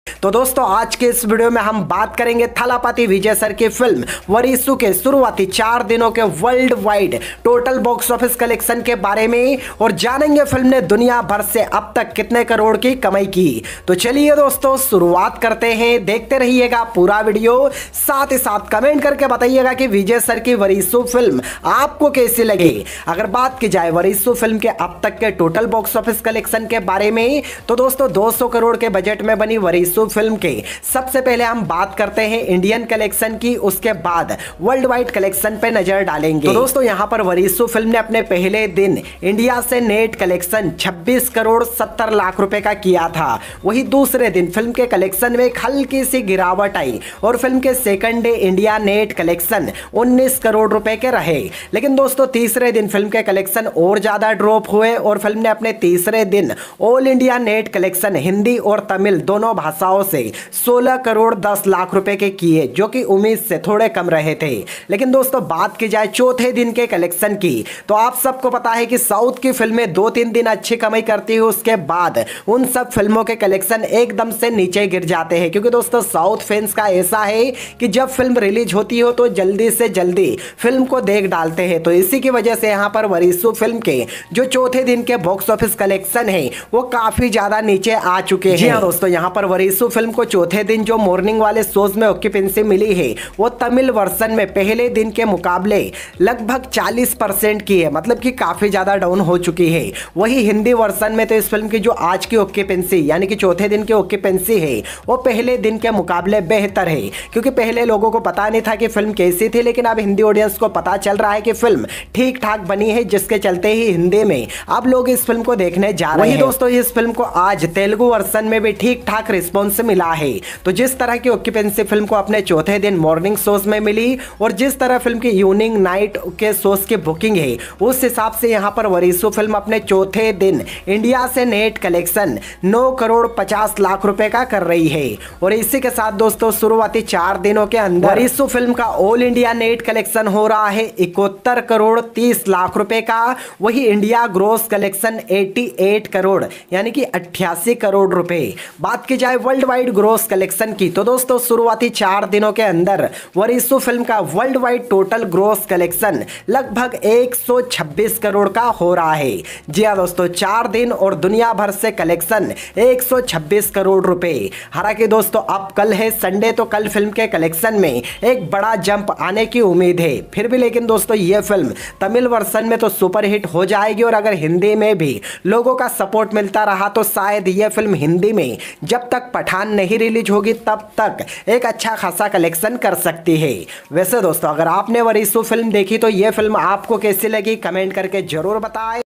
तो दोस्तों आज के इस वीडियो में हम बात करेंगे थलापति विजय सर की फिल्म वरीसु के शुरुआती 4 दिनों के world wide total box office collection के बारे में और जानेंगे फिल्म ने दुनिया भर से अब तक कितने करोड़ की कमाई की। तो चलिए दोस्तों शुरुआत करते हैं, देखते रहिएगा पूरा वीडियो, साथ ही साथ कमेंट करके बताइएगा कि विजय सर की वरीसु फिल्म आपको कैसी लगी। अगर बात की जाए वरीसु फिल्म के अब तक के टोटल बॉक्स ऑफिस कलेक्शन के बारे में तो दोस्तों 200 करोड़ के बजट में बनी वरीसु फिल्म के सबसे पहले हम बात करते हैं इंडियन कलेक्शन की, उसके बाद वर्ल्ड वाइड कलेक्शन पे नजर डालेंगे। तो दोस्तों यहां पर वरीसु फिल्म ने अपने पहले दिन इंडिया से नेट कलेक्शन 26 करोड़ 70 लाख रुपए का किया था। वही दूसरे दिन फिल्म के कलेक्शन में एक हल्की सी गिरावट आई और फिल्म के second day India net collection 19 crore रुपए के रहे। लेकिन दोस्तों तीसरे दिन फिल्म के कलेक्शन और ज्यादा ड्रॉप हुए और फिल्म ने अपने तीसरे दिन all India net collection Hindi और तमिल दोनों भाषाओं से 16 करोड़ 10 लाख रुपए के किए, जो कि उम्मीद से थोड़े कम रहे थे। लेकिन दोस्तों बात की जाए चौथे दिन के कलेक्शन की तो आप सबको पता है कि साउथ की फिल्में 2-3 दिन अच्छी कमाई करती है, उसके बाद उन सब फिल्मों के कलेक्शन एकदम से नीचे गिर जाते हैं। क्योंकि दोस्तों साउथ फैंस का ऐसा है कि जब फिल्म रिलीज होती हो तो जल्दी से जल्दी फिल्म को देख डालते हैं। तो इसी की वजह से यहाँ पर वरीसु फिल्म के जो चौथे दिन के बॉक्स ऑफिस कलेक्शन है वो काफी ज्यादा नीचे आ चुके हैं। जी हाँ दोस्तों, यहाँ पर वरीसु फिल्म को चौथे दिन जो मॉर्निंग वाले शोज में ऑक्यूपेंसी मिली है वो तमिल वर्जन में पहले दिन के मुकाबले लगभग 40% की है, मतलब कि काफी ज्यादा डाउन हो चुकी है। वही हिंदी वर्जन में तो इस फिल्म की जो आज की ऑक्यूपेंसी यानी कि चौथे दिन की ऑक्यूपेंसी है वो पहले दिन के मुकाबले बेहतर है। क्योंकि पहले लोगों को पता नहीं था कि फिल्म कैसी थी, लेकिन अब हिंदी ऑडियंस को पता चल रहा है कि फिल्म ठीक ठाक बनी है, जिसके चलते ही हिंदी में अब लोग इस फिल्म को देखने जा रहे हैं। वही दोस्तों इस फिल्म को आज तेलुगु वर्जन में भी ठीक ठाक रिस्पॉन्स मिला है। तो जिस तरह की ऑक्यूपेंसी फिल्म को अपने चौथे दिन मॉर्निंग शोज में मिली और जिस तरह फिल्म की इवनिंग नाइट के शोज की बुकिंग है उस हिसाब से यहाँ पर वरीसु फिल्म अपने चौथे दिन इंडिया से नेट कलेक्शन 9 करोड़ 50 लाख रुपए का कर रही है। और इसी के साथ दोस्तों शुरुआती 4 दिनों के अंदर वरीसु फिल्म का ऑल इंडिया नेट कलेक्शन हो रहा है 71 करोड़ 30 लाख रुपए का। वही इंडिया ग्रोस कलेक्शन 88 करोड़ यानी कि 88 करोड़ रुपए। बात की जाए वर्ल्ड वाइड ग्रोस कलेक्शन की तो दोस्तों शुरुआती 4 दिनों के अंदर वरीसु फिल्म का world wide total gross collection लगभग 126 करोड़ का हो रहा है। जी हाँ दोस्तों, 4 दिन और दुनिया भर से कलेक्शन 126 करोड़ रुपए। हालांकि दोस्तों अब कल है संडे, तो कल फिल्म के कलेक्शन में एक बड़ा जंप आने की उम्मीद है फिर भी। लेकिन दोस्तों ये फिल्म तमिल वर्जन में तो सुपर हिट हो जाएगी और अगर हिंदी में भी लोगों का सपोर्ट मिलता रहा तो शायद ये फिल्म हिंदी में जब तक पठान नहीं रिलीज होगी तब तक एक अच्छा खासा कलेक्शन कर सकती है। वैसे दोस्तों अगर आपने वरीसु फिल्म देखी तो ये फिल्म आपको कैसी लगी कमेंट करके जरूर बताएं।